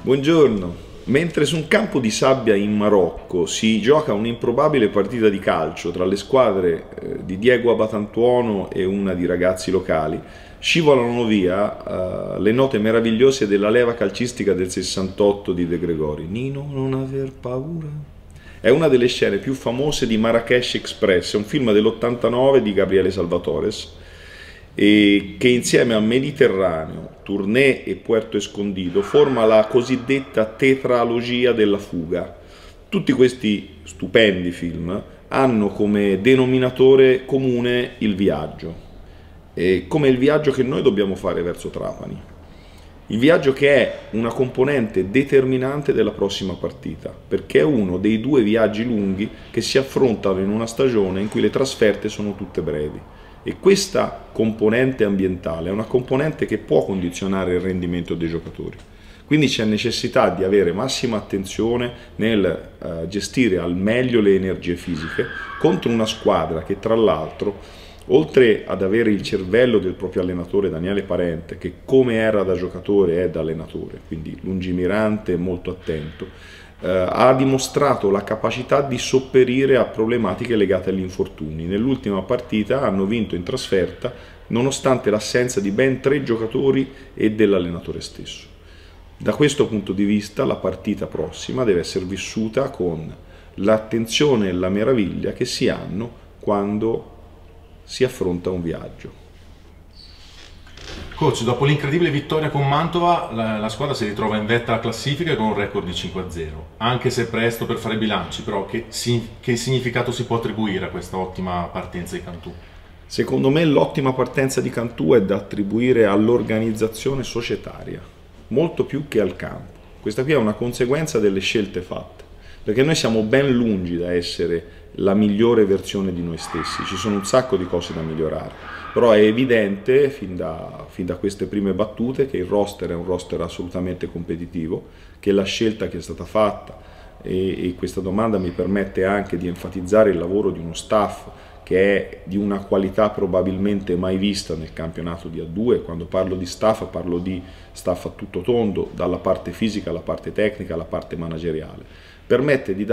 Buongiorno. Mentre su un campo di sabbia in Marocco si gioca un'improbabile partita di calcio tra le squadre di Diego Abatantuono e una di ragazzi locali, scivolano via le note meravigliose della leva calcistica del 68 di De Gregori. Nino, non aver paura. È una delle scene più famose di Marrakesh Express, un film dell'89 di Gabriele Salvatores, e che insieme a Mediterraneo, Tournée e Puerto Escondido forma la cosiddetta tetralogia della fuga. Tutti questi stupendi film hanno come denominatore comune il viaggio, come il viaggio che noi dobbiamo fare verso Trapani. Il viaggio che è una componente determinante della prossima partita, perché è uno dei due viaggi lunghi che si affrontano in una stagione in cui le trasferte sono tutte brevi. E questa componente ambientale è una componente che può condizionare il rendimento dei giocatori. Quindi c'è necessità di avere massima attenzione nel gestire al meglio le energie fisiche contro una squadra che, tra l'altro, oltre ad avere il cervello del proprio allenatore Daniele Parente, che come era da giocatore è da allenatore, quindi lungimirante e molto attento, ha dimostrato la capacità di sopperire a problematiche legate agli infortuni. Nell'ultima partita hanno vinto in trasferta nonostante l'assenza di ben 3 giocatori e dell'allenatore stesso. Da questo punto di vista la partita prossima deve essere vissuta con l'attenzione e la meraviglia che si hanno quando si affronta un viaggio. Coach, dopo l'incredibile vittoria con Mantova, la squadra si ritrova in vetta alla classifica con un record di 5-0. Anche se è presto per fare bilanci, però che significato si può attribuire a questa ottima partenza di Cantù? Secondo me l'ottima partenza di Cantù è da attribuire all'organizzazione societaria, molto più che al campo. Questa qui è una conseguenza delle scelte fatte, perché noi siamo ben lungi da essere la migliore versione di noi stessi, ci sono un sacco di cose da migliorare. Però è evidente fin da queste prime battute che il roster è un roster assolutamente competitivo, che la scelta che è stata fatta, e questa domanda mi permette anche di enfatizzare il lavoro di uno staff che è di una qualità probabilmente mai vista nel campionato di A2. Quando parlo di staff a tutto tondo, dalla parte fisica alla parte tecnica alla parte manageriale. Permette di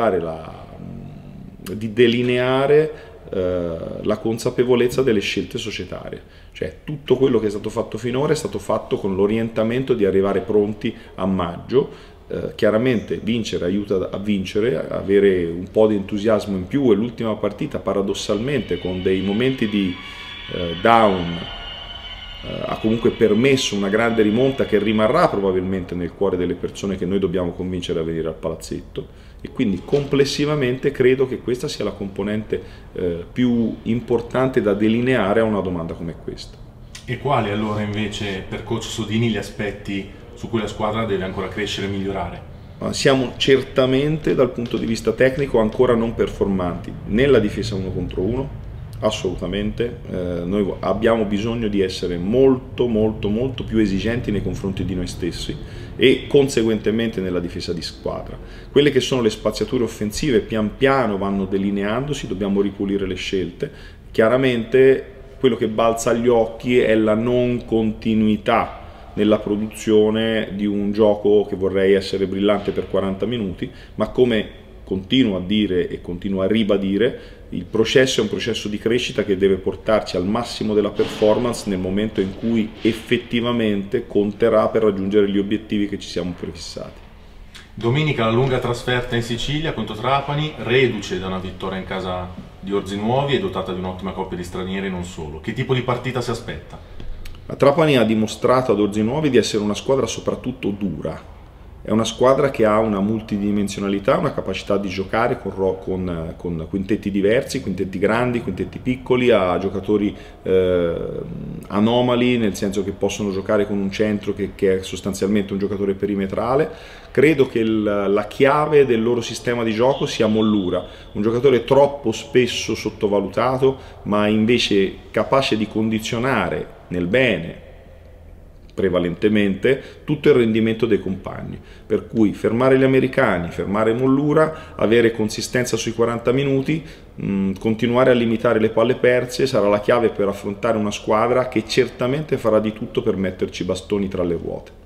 delineare la consapevolezza delle scelte societarie, cioè tutto quello che è stato fatto finora è stato fatto con l'orientamento di arrivare pronti a maggio. Chiaramente vincere aiuta a vincere, avere un po' di entusiasmo in più, e l'ultima partita paradossalmente con dei momenti di down ha comunque permesso una grande rimonta che rimarrà probabilmente nel cuore delle persone che noi dobbiamo convincere a venire al palazzetto, e quindi complessivamente credo che questa sia la componente più importante da delineare a una domanda come questa. E quali allora invece per coach Sodini gli aspetti su cui la squadra deve ancora crescere e migliorare? Siamo certamente dal punto di vista tecnico ancora non performanti nella difesa 1 contro 1, assolutamente. Noi abbiamo bisogno di essere molto più esigenti nei confronti di noi stessi e conseguentemente nella difesa di squadra. Quelle che sono le spaziature offensive pian piano vanno delineandosi, dobbiamo ripulire le scelte. Chiaramente quello che balza agli occhi è la non continuità nella produzione di un gioco che vorrei essere brillante per 40 minuti, ma come continuo a dire e continuo a ribadire, il processo è un processo di crescita che deve portarci al massimo della performance nel momento in cui effettivamente conterà per raggiungere gli obiettivi che ci siamo prefissati. Domenica la lunga trasferta in Sicilia contro Trapani, reduce da una vittoria in casa di Orzinuovi e dotata di un'ottima coppia di stranieri e non solo. Che tipo di partita si aspetta? La Trapani ha dimostrato ad Orzinuovi di essere una squadra soprattutto dura. È una squadra che ha una multidimensionalità, una capacità di giocare con quintetti diversi, quintetti grandi, quintetti piccoli, ha giocatori anomali, nel senso che possono giocare con un centro che è sostanzialmente un giocatore perimetrale. Credo che la chiave del loro sistema di gioco sia Mollura, un giocatore troppo spesso sottovalutato, ma invece capace di condizionare nel bene prevalentemente tutto il rendimento dei compagni, per cui fermare gli americani, fermare Mollura, avere consistenza sui 40 minuti, continuare a limitare le palle perse sarà la chiave per affrontare una squadra che certamente farà di tutto per metterci bastoni tra le ruote.